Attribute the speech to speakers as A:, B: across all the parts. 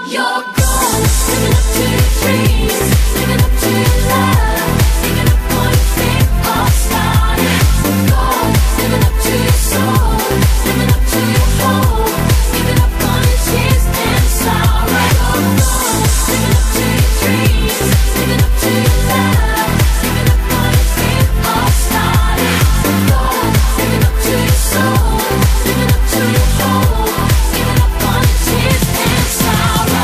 A: You're gone, living up to your dreams, living up to your love, giving up what you think all started. Gone, living up to your soul, living up to your hope, giving up on your tears and sorrow. You're gone, living up to your dreams, living up to your love, giving up what you think all started. Gone, living up to your soul, living up to your hope, giving up on your tears and sorrow.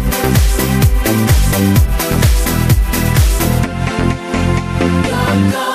A: You're gone.